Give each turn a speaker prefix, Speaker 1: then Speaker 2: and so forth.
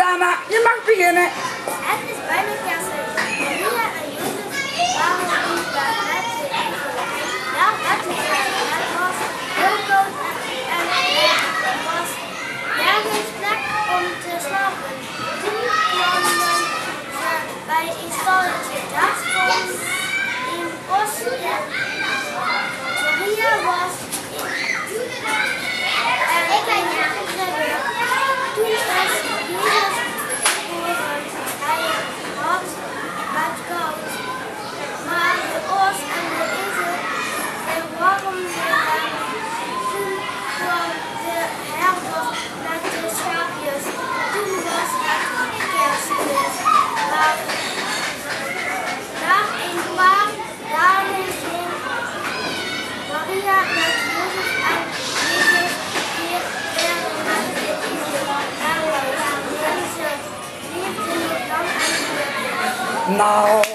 Speaker 1: Lana, je mag beginnen.
Speaker 2: Het is bijna kerstseizoen. Maria en Jozef waren in de bed nadat het was heel koud en er was nergens plek om te slapen. Toen kwamen ze bij een stalletje. Daar stond een bos in. Maria was
Speaker 1: Nou,